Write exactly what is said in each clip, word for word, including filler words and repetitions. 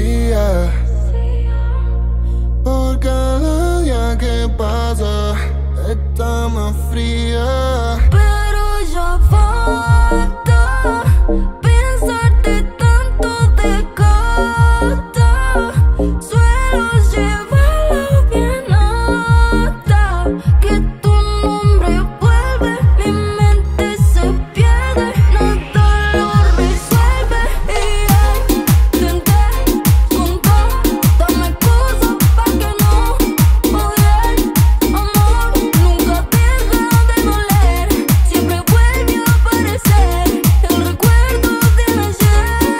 vacía. Por cada día que pasa, está más fría. Pero ya basta pensarte tanto de gata. Suelo llevarlo bien alta, que tu nombre vuelve, mi mente se pierde, nada lo resuelve. Y ay, intenté con toda mi cosa pa' que no odiar. Amor nunca deja de doler, siempre vuelve a aparecer el recuerdo de ayer.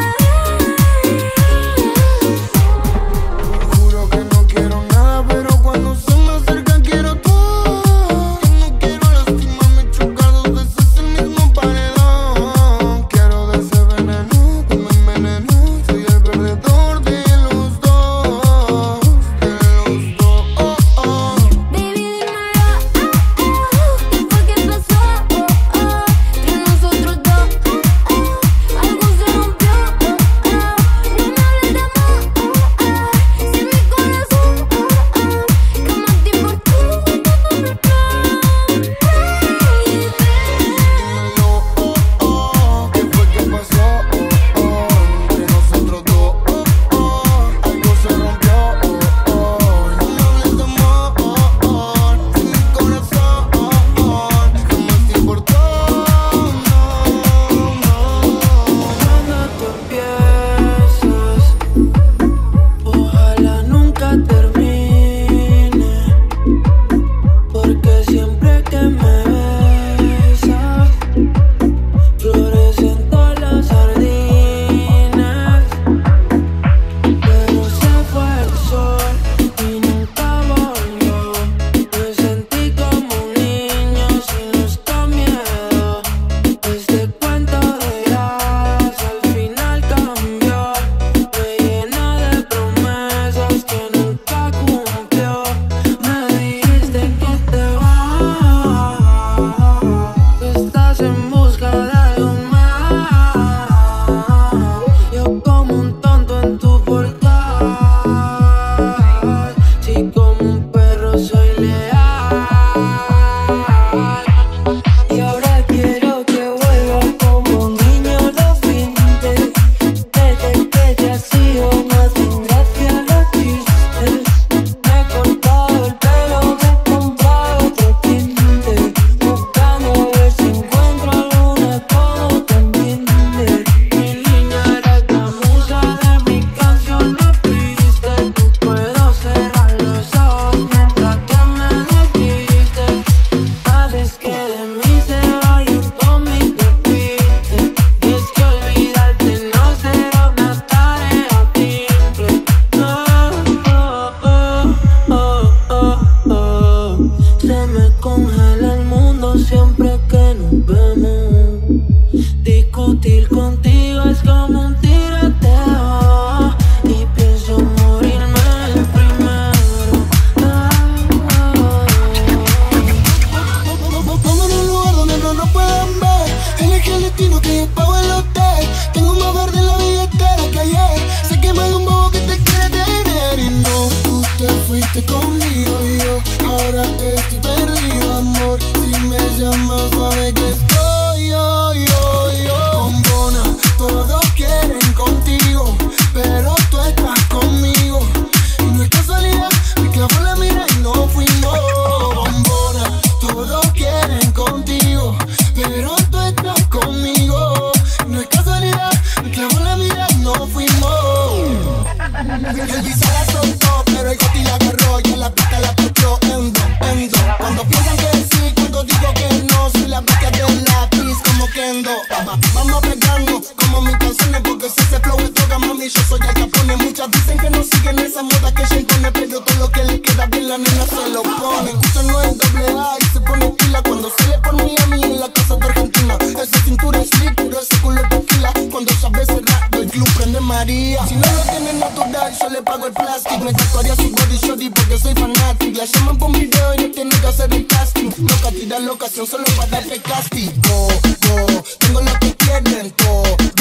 Juro que no quiero nada, pero cuando se me acerca quiero todo. Yo no quiero lastimarme, chocar dos veces el mismo paredón. Quiero de ese veneno que me envenenó. Soy el perdedor de los dos, de los dos. Baby, dímelo, ¿qué fue que pasó? Entre nosotros dos, algo se rompió. No me hables de amor, si mi corazón que más te importó. Dímelo, oh, oh, ¿qué fue que pasó? Oh, oh, entre nosotros dos, oh, oh, algo se rompió, oh, oh. No me hables de amor, oh, oh, si mi corazón, oh, oh, jamás te importó, no, no. Cuando tú empiezas, ojalá nunca termine, porque siempre que me besas, florecen todas las sardinas. Pero se fue el sol y nunca volvió. Me sentí como un niño sin luz, con miedo. Este cuento de hadas al final cambió. Me llena de promesas que nunca cumplió. Me dijiste que te vas, que estás en busca de algo más. Yo como un tonto en tu portal, si como un perro soy leal. Y ahora quiero que vuelvas como un niño los fines. Desde que te has ido más sin gracia los chistes. Me he cortado el pelo, me he comprado otro tinte, buscando a ver si encuentro alguna como también. Mi niña, eres la musa de mi canción, me fuiste. Puedo cerrar los ojos mientras que me desvistes. Haces que de mí se vaya con mi repite. Y es que olvidarte no será una tarea simple. Oh, oh, oh, oh, oh, oh. Se me congela el mundo siempre que nos vemos. Discutir contigo es como un tiroteo, y pienso morirme el primero. Vamos en un lugar donde no nos puedan ver. Elegí el destino que yo pago el hotel. Tengo más verde en la billetera que ayer. Sé que me hay un bobo que te quiere tener. Y no, tú te fuiste conmigo y yo ahora estoy perdido, amor. Si me llamas, sabes que estoy yo, yo, yo. Bombona, todos quieren contigo, pero tú estás conmigo. Y no es casualidad, me clavó la mira y no fuimos. Bombona, todos quieren contigo, pero tú estás conmigo. No es casualidad, me clavó la mira y no fuimos. El visa la soltó, pero el goti la agarró y en la pista la puso endo, endo. Cuando piensan que sí, cuando digo que no, soy la bestia del lápiz como Kendo. Va- Vamos pegando como mis canciones, porque si ese flow es droga, mami, yo soy el Capone. Muchas dicen que no siguen esa moda que se impone, pero todo lo que le queda bien la nena se lo pone. Escucha no es doble A y se pone pila cuando sale por Miami en la casa de Argentina. Esa cintura es slick, pero ese culo es tequila. Cuando sabe cerrar, el club prende María. Si no lo tiene natural, yo le pago el plástico. Me tatuaría su body shorty porque soy fanático. La llaman por un video y no tiene que hacer el casting. Loca, tira la ocasión solo para darte castigo. Tengo lo que quieren todo.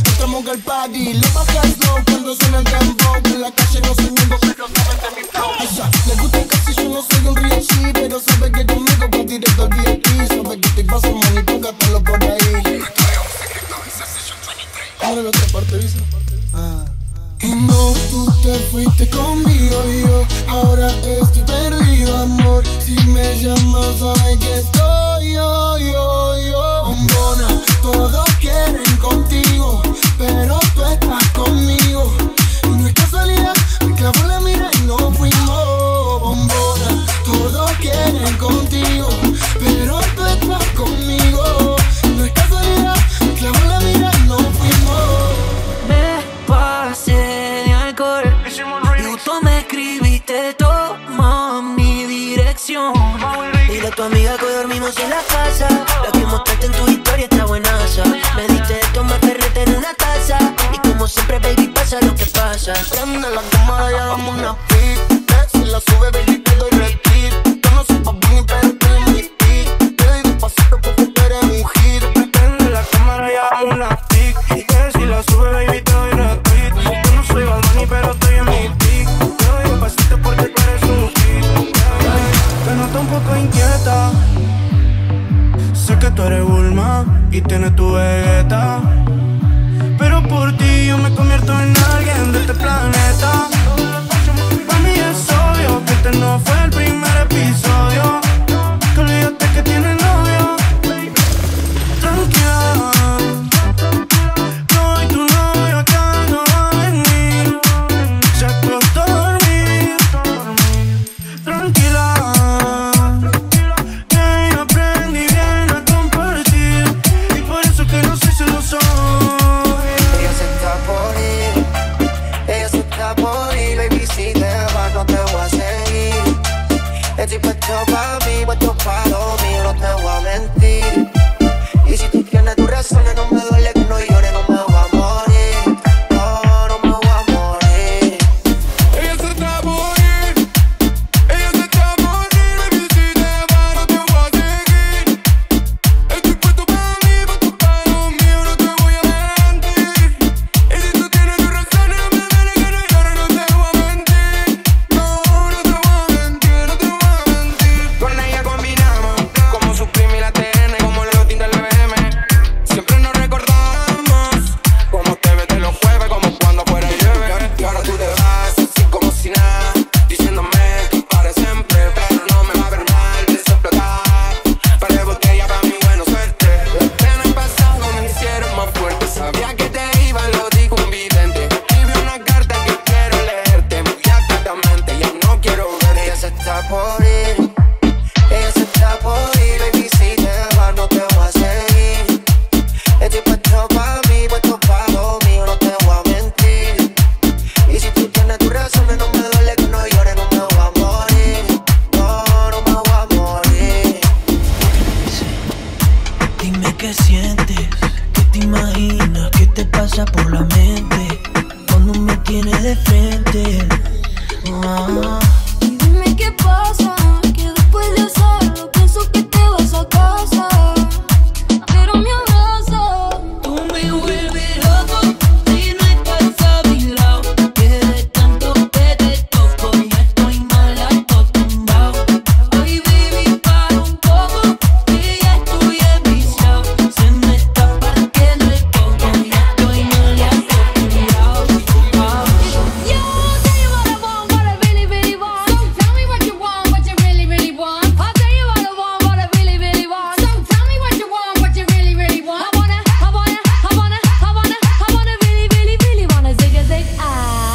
Entramos al party, le bajas slow cuando suena el dembow. En la calle no soy mundo, pero saben de mi flow. Ella le gusta casi, yo no soy un real shit, pero sabe que conmigo va directo al V I P. Sabe que te paso money, póngatelo por ahí. Ahora la otra parte, ¿viste? Ah. Y no, tú te fuiste conmigo y yo ahora estoy perdido, amor. Si me llamas, sabes que estoy yo, yo, yo. Bombona, todos quieren contigo, pero tú estás conmigo. Y no es casualidad, me clavó la mira y no fuimos. Bombona, todos quieren contigo, pero tú estás conmigo. Y no es casualidad, me clavó la mira y no fuimos. Me pasé de alcohol y justo me escribiste, toma mi dirección. Dile a tu amiga que dormimos en la casa. La que mostraste en tu historia está buenaza. Me diste de tomar fernet en una taza. Y como siempre, baby, pasa lo que pasa. Prende la cámara y hagamos una pic. Si la sube, baby, te doy retweet. Yo no soy pa' Bunny, pero estoy en mi pic. Te doy despacito porque tú eres un hit. Prende la cámara y hagamos una pic. Y que si la sube, baby, te doy retweet. Yo no soy Bad Bunny, pero estoy en mi pic. Te doy despacito porque tú eres un hit. Te noto un poco inquieta. Sé que tú eres Bulma y tienes tu Vegeta, pero por ti yo me convierto en alguien de este planeta. Para mí es obvio que este no fue el primer episodio. Que olvidaste que tienes novio. Tranquila, no, y tu novio acá no va a venir. Se acostó a dormir. Tranquila, que yo aprendí bien a compartir. Y por eso que no soy celoso. Ella se está por ir, ella se está por ir. Baby, si te vas no te voy a seguir. Estoy puesto pa' mí, puesto pa' lo mío, no te voy a mentir. Y si tú tienes tus razones, no me duele que no llore, no me voy a morir. No, no me voy a morir. Ella se está por ir, ella se está por ir. Baby, si te vas no te voy a seguir. Estoy puesto pa' mí, puesto pa' lo mío, no te voy a mentir. Y si tú tienes tus razones, no me duele que no llore, no te voy a mentir. No, no te voy a mentir, no te voy a mentir. Con ella combinamos como Supreme y la T N, como los tintes del B M. Siempre nos recordamos cómo te ves de los jueves, como cuando fuera llueve. Y ahora tú te vas así como si nada, diciéndome que para siempre, pero no me va a ver mal de explotar. Par de botella para mi buena suerte. El año pasado me hicieron más fuerte. Sabía que te iba, lo dijo un vidente. Escribí una carta que quiero leerte muy atentamente, ya no quiero verte. Ella se está por ir, ella se está por ir. Baby, si te vas no te voy a seguir. Estoy puesto pa' mí, puesto pa' lo mío, no te voy a mentir. Y si tú tienes tus razones, no me duele que no llore, no me voy a morir. No, no me voy a morir. Dime qué sientes, qué te imaginas, qué te pasa por la mente cuando me tienes de frente. Ah. Y dime qué pasa, que después de hacerlo pienso que te vas a casa. Pero me abraza. Tú me vuelves loco y no estás a mi lado. Que de tanto que te toco ya estoy mal acostumbrado. Ay, baby, para un poco que ya estoy enviciado. Se me está partiendo el coco, ya estoy mal acostumbrado. Ah. Yo tell you what I want, what I really, really want. So tell me what you want, what you really, really want. I'll tell you what I want, what I really, really want. So tell me what you want, what you really, really want. I wanna, I wanna, I wanna, I wanna, I wanna really, really, really wanna zig a zig ah.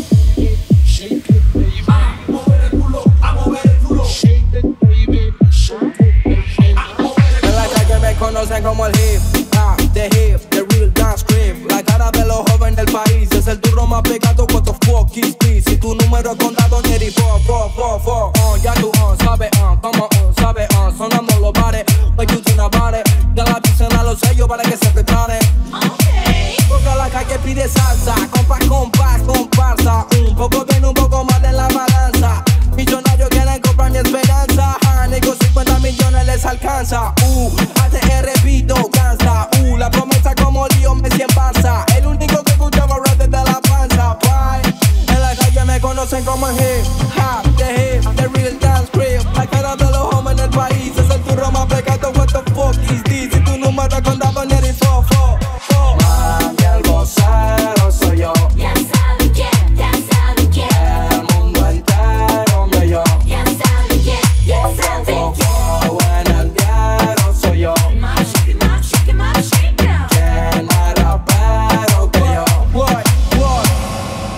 En la calle me conocen como el hip, ah, the hip, the real dance cream. La cara de los jóvenes del país es el turro más pegado. What the fuck is this? Si tu número es contado, Neri, fo, fo, fo, fo. On, ya tú, on, sabe, on, como on, sabe, on. Sonando los bares, like you tuna bares. Ya la avisen a los sellos para que se preparen. Porque la calle pide salsa, compás, compás, comparsa. Un poco bien, un poco más en la balanza. Millonarios quieren comprar mi esperanza. Ah, nego cincuenta millones les alcanza. Uh, A T R, Vito, cansa. Uh, la promesa como Lío, Messi en Barça.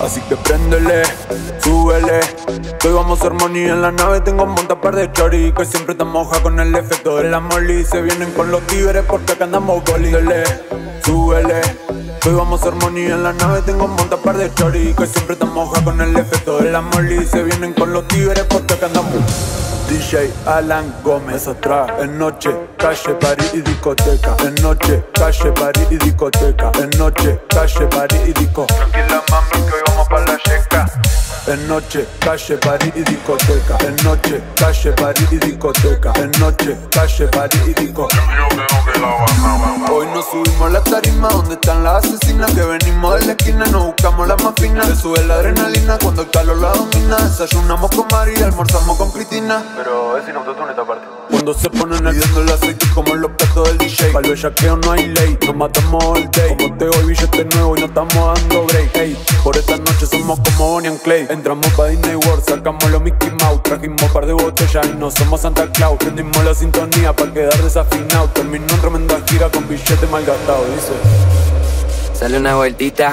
Así que préndele, súbele. Que hoy vamos a hacer money en la nave. Tengo un monta par de chori que siempre te moja con el efecto de la molly. Se vienen con los tigres porque acá andamos boli. Dele, súbele. Que hoy vamos a hacer money en la nave. Tengo un monta par de chori que siempre te moja con el efecto de la molly. Se vienen con los tigres porque acá andamos. D J Alan Gómez atrás. En noche, calle, party y discoteca. En noche, calle, party y discoteca. En noche, calle, party y disco. Tranquila mami que hoy vamos pa' la checa. En noche, calle, party y discoteca. En noche, calle, party y discoteca. En noche, calle, party y disco. Hoy nos subimos a la tarima donde están las asesinas. Que venimos de la esquina, nos buscamos las más finas. Se sube la adrenalina cuando el calor la domina. Desayunamos con María, almorzamos con Cristina. Pero es sin autotune esta parte. Cuando se ponen ardiendo el aceite como los platos del D J. Para el bellaqueo no hay ley, nos matamos all day. Como te doy billete nuevo y no estamos dando break. Hey, por esta noche somos como Bonnie and Clay. Entramos pa' Disney World, sacamos los Mickey Mouse. Trajimos un par de botellas y no somos Santa Claus. Prendimos la sintonía pa' quedar desafinado. Terminó en tremenda gira con billete mal gastado, dice. Sale una vueltita.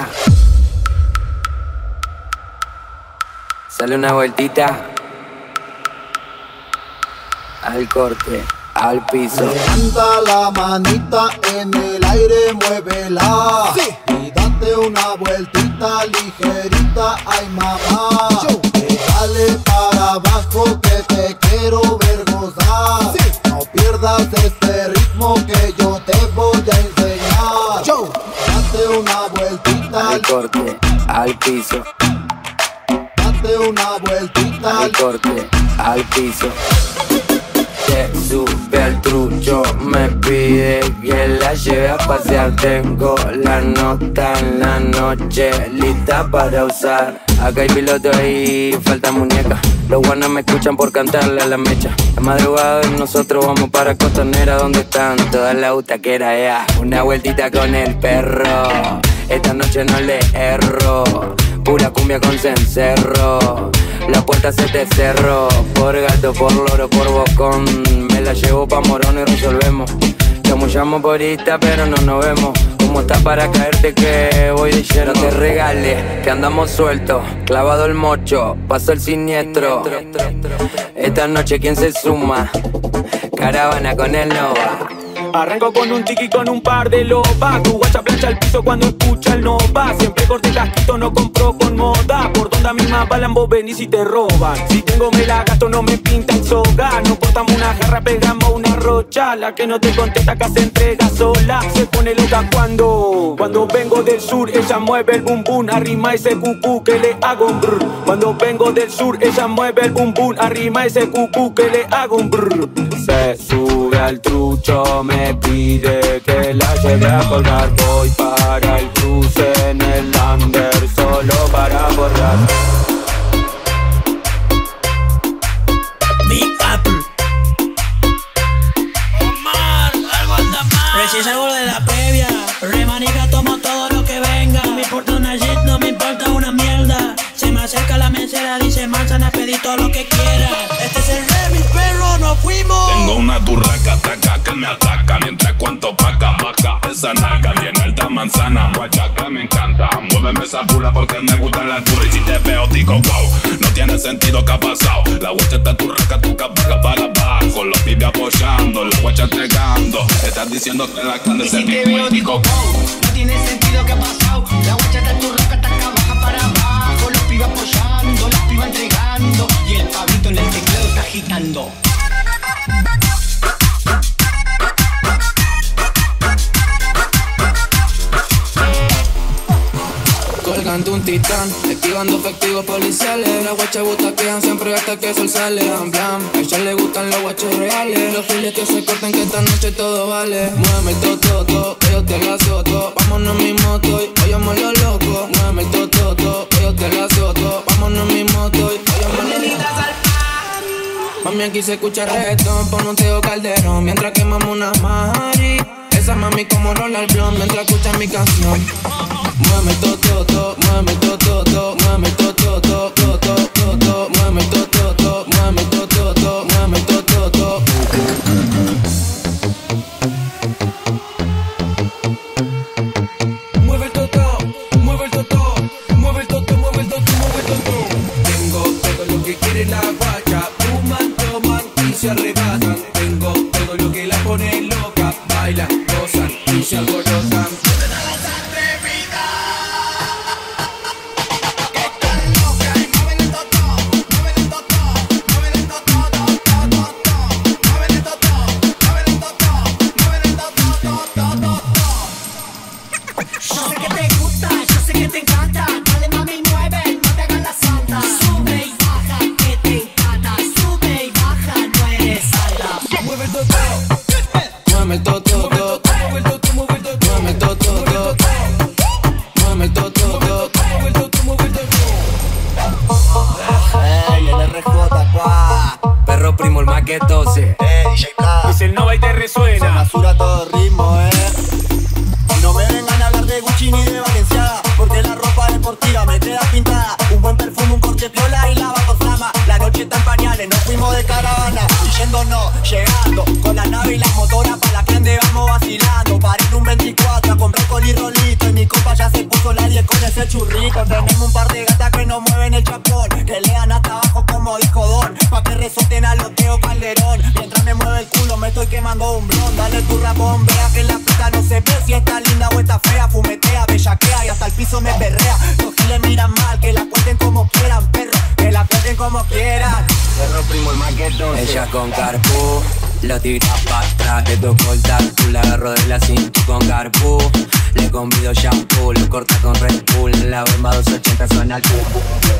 Sale una vueltita. Al corte, al piso. Levanta la manita en el aire, muévela. Sí. Y date una vueltita ligerita, ay mamá. Que dale para abajo que te quiero ver gozar. Sí. No pierdas este ritmo que yo te voy a enseñar. Yo. Date una vueltita. Al corte, al piso. Date una vueltita. Al corte, al piso. Se sube al trucho, me pide que la lleve a pasear. Tengo la nota en la noche lista para usar. Acá hay piloto y falta muñeca. Los guanas me escuchan por cantarle a la mecha. La madrugada nosotros vamos para Costanera, donde están todas las butaqueras, yeah. Una vueltita con el perro, esta noche no le erro. Pura cumbia con cencerro, la puerta se te cerró. Por gato, por loro, por bocón, me la llevo pa' Morón y resolvemos. Chamullamos por Insta pero no nos vemos. Como está para caerte que voy de lleno. No te regales, que andamos sueltos. Clavado el mocho, pasó el siniestro. Esta noche ¿quién se suma? Caravana con el Nova. Arranco con un tiki con un par de lobas. Tu guacha plancha el piso cuando escucha el Nova. Siempre corte casquito, no compro con moda. Por donde a mí más balan vos venís y te roban. Si tengo me la gasto, no me pintan soga. No cortamos una jarra, pegamos una rocha. La que no te contesta acá se entrega sola. Se pone loca cuando Cuando vengo del sur, ella mueve el bum bum. Arrima ese cucú que le hago un brr. Cuando vengo del sur, ella mueve el bum bum. Arrima ese cucú que le hago un brr. Se sube al trucho, me pide que la lleve a colgar. Voy para el cruce en el under, solo para borrar. Big Apple. Omar, algo anda mal. Recién salgo de la previa, remanica, tomo todo lo que venga. No me importa una shit, no me importa una mierda. Se me acerca la mesera, dice manzana, pedí todo lo que quiera. Este es el remix, perro, nos fuimos. Tengo una turraca, taca, que me ataca mientras cuento paca, maca. Esa nalga bien alta, manzana, guachaca, me encanta. Muéveme esa pula porque me gusta la turra. Y si te veo, digo wow, no tiene sentido que ha pasado. La guacha está turraca, tu capaca para abajo. Los pibes apoyando, la guacha entregando. Estás diciendo que la grande y se si te veo, digo wow, no tiene sentido que ha pasado. La guacha está turraca, está acá, baja para abajo. Los pibes apoyando, los pibes entregando. Y el pavito en el teclado está agitando. Colgando un titán, esquivando efectivos policiales. Las guachas butaquean siempre hasta que el sol sale. Blam, blam, a ella le gustan los guachos reales. Los giles que se corten que esta noche todo vale. Muéveme el tototo, que yo te la azoto. Vámonos en mi moto y vayamos los locos. Muéveme el tototo, que yo te la azoto. Vámonos en mi moto y vayamos los locos. Mami, aquí se escucha reggaetón, pon un Teo Calderón mientras quemamos una mari. Esa mami como rola el blon mientras escucha mi canción. Muéveme el tototo, muéveme el tototo, muéveme el tototo, toto, toto, muéveme el tototo, muéveme el tototo, muéveme el tototo. Mueve el toto, mueve el toto, mueve el toto, mueve el toto. que te encanta. Dale mami, mueve, no te hagas la santa. Sube y baja, que te encanta. Sube y baja, no eres salda. Mueve el toto, mueve el toto, mueve el toto, mueve el toto, mueve el toto, mueve el toto, mueve el toto, mueve el toto. Ey, el R J, cuá. Perro primo, el maquetose. Ey, D J Blas. Es el Nova y te resuena. Se basura todo ritmo, eh. Y no me vengan a hablar de Gucci ni de Balenciaga, porque la ropa deportiva me queda pintada. Un buen perfume, un corte piola y la bajo flama. La noche está en pañales, nos fuimos de caravana. Y yéndonos, llegando, con la nave y la motora pa' la que ande vamos vacilando. Paré en un veinticuatro a comprar coli rolito, y mi copa ya se puso la diez con ese churrito. Tenemos un par de gatas que nos mueven el chapón, que lean hasta abajo como dijo Don, pa' que resoten a los Teo Calderón. Mientras me mueve el culo me estoy quemando un blon. Dale tu rapón, vea que la puta no se ve si está linda o está fea. Fumetea, bellaquea y hasta el piso me berrea. Los giles miran mal, que la cuenten como quieran, perro, que la cuenten como quieran. Perro primo, el maquetose. Ella con carpú, lo tira pa' atrás. Le tocó el tarpú, la agarro de la cintura con carpú. Le convido shampoo, lo corta con Red Bull. La bomba doscientos ochenta suena al pum.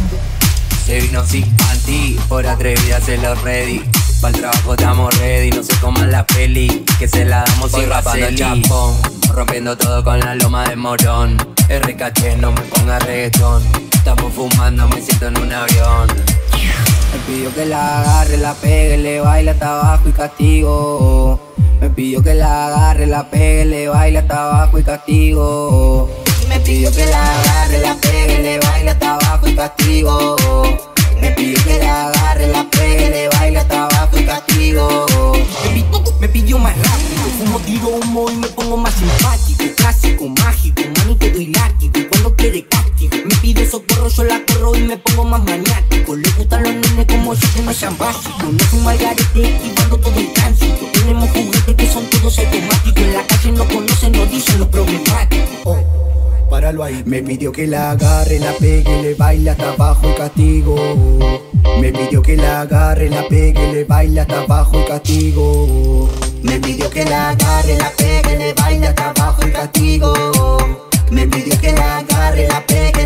Se vino sin panty, por atrevida se lo ready. Pa'l trabajo estamos ready, no se coman la peli, que se la damos sin rapando el chapón. Rompiendo todo con la loma de Morón. R K T, no me ponga reggaetón. Estamos fumando, me siento en un avión. Me pidió que la agarre, la pegue, le baile hasta abajo y castigo. Me pidió que la agarre, la pegue, le baile hasta abajo y castigo. Me pidió que la agarre, la pegue, le baile hasta abajo y castigo. Me pidió que la agarre, la pegue, le baile hasta abajo y castigo. Me pidió, me pidió más rápido, fumo, tiro humo y me pongo más simpático. Clásico, mágico, mami te doy látigo cuando quiere castigo. Me pide socorro, yo la corro y me pongo más maniático. Le gustan los nenes como yo que no sean básicos. No es un malgarete esquivando todo el tránsito. Tenemos juguetes que son todos automáticos. En la calle no conocen, no dicen los problemáticos. Oh. Páralo ahí. Me pidió que la agarre, la pegue, le baile hasta abajo y castigo. Me pidió que la agarre, la pegue, le baile hasta abajo y castigo. Me pidió que la agarre, la pegue, le baile hasta abajo y castigo. Me pidió que la agarre, la pegue,